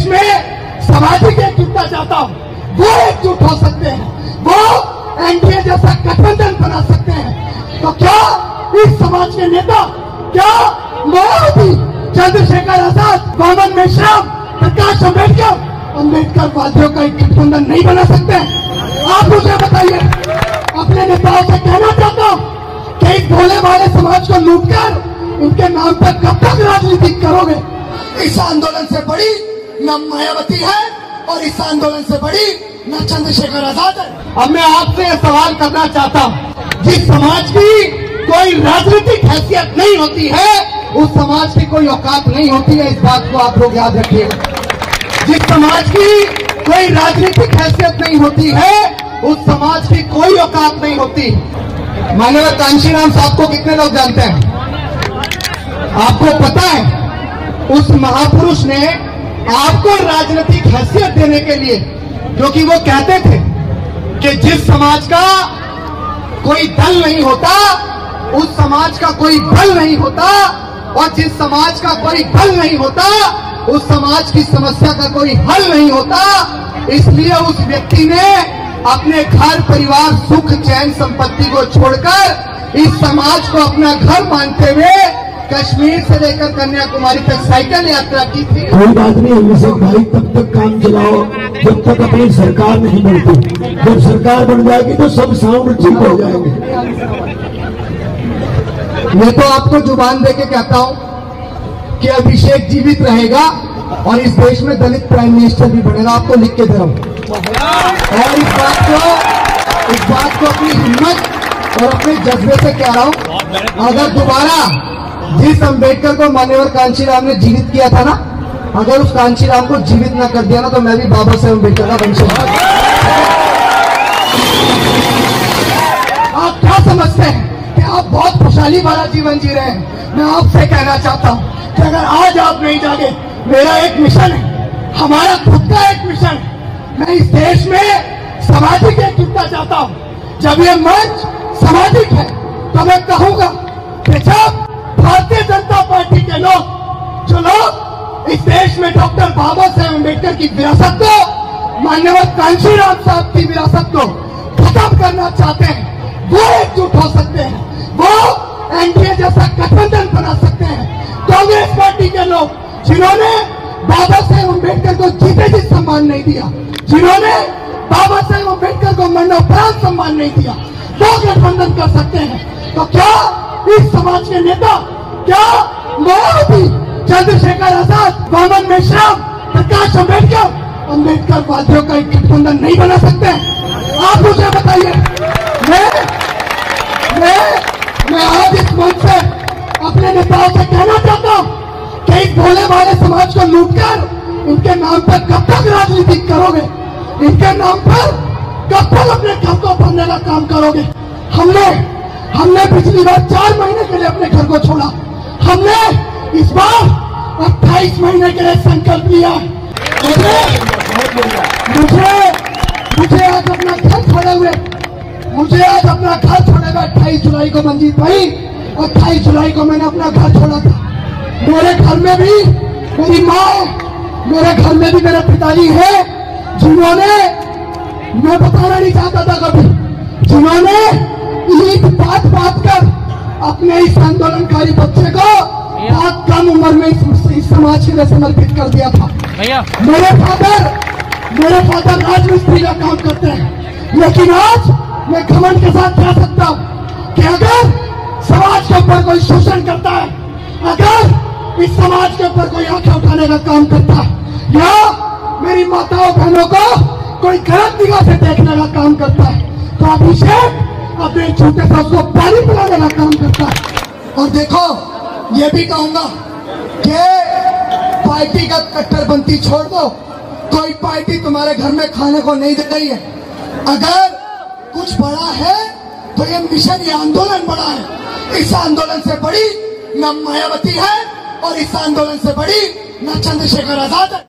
में सामाजिक एकजुटता चाहता हूँ, वो एकजुट हो सकते हैं, वो एनडीए जैसा गठबंधन बना सकते हैं। तो क्या इस समाज के नेता, क्या मायावती, चंद्रशेखर आजाद, वामन मेश्राम, प्रकाश अम्बेडकर वादियों का एक गठबंधन नहीं बना सकते हैं? आप मुझे बताइए। अपने नेताओं से कहना चाहता हूँ कि इस भोले भाले समाज को लूटकर इनके नाम पर कब तक राजनीति करोगे? इस आंदोलन से बड़ी न मायावती है और इस आंदोलन से बड़ी न चंद्रशेखर आजाद है। अब मैं आपसे सवाल करना चाहता हूँ, जिस समाज की कोई राजनीतिक हैसियत नहीं होती है, उस समाज की कोई औकात नहीं होती है। इस बात को आप लोग याद रखिएगा। जिस समाज की कोई राजनीतिक हैसियत नहीं होती है, उस समाज की कोई औकात नहीं होती। माननीय कांशीराम साहब को कितने लोग जानते हैं? आपको पता है, उस महापुरुष ने आपको राजनीतिक हैसियत देने के लिए, क्योंकि वो कहते थे कि जिस समाज का कोई दल नहीं होता, उस समाज का कोई बल नहीं होता, और जिस समाज का कोई बल नहीं होता, उस समाज की समस्या का कोई हल नहीं होता। इसलिए उस व्यक्ति ने अपने घर परिवार सुख चैन संपत्ति को छोड़कर इस समाज को अपना घर मानते हुए कश्मीर से लेकर कन्याकुमारी तक साइकिल यात्रा की थी। कोई बात नहीं अभिषेक भाई, तब तक काम चलाओ जब तक अपनी सरकार नहीं बनती। जब सरकार बन जाएगी तो सब साउंड ठीक हो जाएंगे। मैं तो आपको जुबान देके कहता हूं कि अभिषेक जीवित रहेगा और इस देश में दलित प्राइम मिनिस्टर भी बनेगा। आपको लिख के दे रहा हूं। और इस बात को अपनी हिम्मत और अपने जज्बे से कह रहा हूं। अगर दोबारा जिस अम्बेडकर को माननीय कांशीराम ने जीवित किया था ना, अगर उस कांशीराम को जीवित न कर दिया ना, तो मैं भी बाबा साहेब अम्बेडकर का वंशज। आप क्या समझते हैं कि आप बहुत खुशहाली वाला जीवन जी रहे हैं? मैं आपसे कहना चाहता हूं कि अगर आज आप नहीं जागे, मेरा एक मिशन है, हमारा खुद का एक मिशन है। मैं इस देश में सामाजिक एकजुटता चाहता हूं। जब ये मंच सामाजिक है तो मैं कहूंगा कि जब भारतीय जनता पार्टी के लोग, जो लोग इस देश में डॉक्टर बाबा साहेब अम्बेडकर की विरासत को, माननीय कांशीराम साहब की विरासत को खत्म करना चाहते हैं, वो एकजुट हो सकते हैं, वो एनडीए जैसा गठबंधन बना सकते हैं। कांग्रेस पार्टी के लोग जिन्होंने बाबा साहेब अम्बेडकर को जीते जी सम्मान नहीं दिया, जिन्होंने बाबा साहेब अम्बेडकर को मरणोपरांत सम्मान नहीं दिया, वो गठबंधन कर सकते हैं। तो क्या इस समाज के नेता, क्या मायावती, चंद्रशेखर आजाद, वामन मेश्राम, प्रकाश अम्बेडकर वादियों का एक गठबंधन नहीं बना सकते हैं? आप मुझे बताइए। मैं आज इस मंच से अपने नेताओं से कहना चाहता हूं कि इस भोले भाले समाज को लूटकर इनके नाम पर कब तक राजनीति करोगे? इनके नाम पर कब तक अपने घर को भरने का काम करोगे? हमने पिछली बार 4 महीने के लिए अपने घर को छोड़ा। हमने इस बार 28 महीने के लिए संकल्प लिया। मुझे आज अपना घर छोड़े हुए 28 जुलाई को मंजीत भाई, 28 जुलाई को मैंने अपना घर छोड़ा था। मेरे घर में भी मेरी माँ है, मेरे घर में भी मेरे पिताजी है, जिन्होंने, मैं बताना नहीं चाहता था कभी, जिन्होंने ईद बात कर अपने इस आंदोलनकारी बच्चे को बहुत कम उम्र में इस समाज के लिए समर्पित कर दिया था। मेरे फादर राजमिस्त्री का काम करते हैं, लेकिन आज मैं घमंड के साथ कह सकता हूं कि अगर समाज के ऊपर कोई शोषण करता है, अगर इस समाज के ऊपर कोई आंखें उठाने का काम करता है, या मेरी माताओं बहनों को कोई गलत निगाह से देखने का काम करता है, तो अभिषेक अपने छोटे सा उसको पानी पिलाने का काम करता है। और देखो, ये भी कहूंगा कि पार्टी का कट्टरपंथी छोड़ दो, कोई पार्टी तुम्हारे घर में खाने को नहीं दे रही है। अगर कुछ बड़ा है तो ये मिशन, ये आंदोलन बड़ा है। इस आंदोलन से बड़ी न मायावती है और इस आंदोलन से बड़ी न चंद्रशेखर आजाद है।